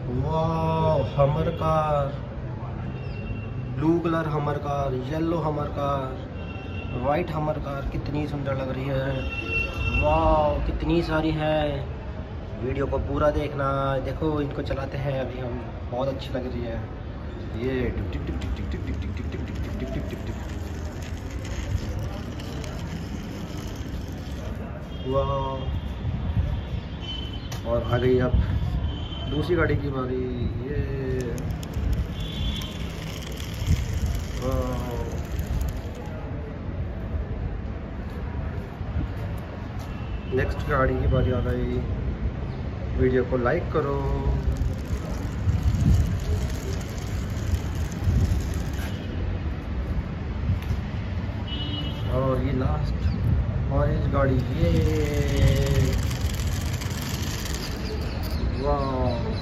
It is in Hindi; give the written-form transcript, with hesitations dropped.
वाह, Hummer car, blue colour Hummer car, yellow Hummer car, white Hummer car कितनी सुंदर लग रही है। वाह, कितनी सारी है। वीडियो को पूरा देखना। देखो इनको चलाते हैं अभी हम, बहुत अच्छी लग रही है ये। टिक टिक टिक टिक टिक टिक टिक टिक टिक टिक टिक टिक टिक टिक। वाह, और आ गई अब दूसरी गाड़ी की बारी। ये नेक्स्ट गाड़ी की बारी आ गई। वीडियो को लाइक करो। और ये लास्ट ऑरेंज गाड़ी, ये वाह।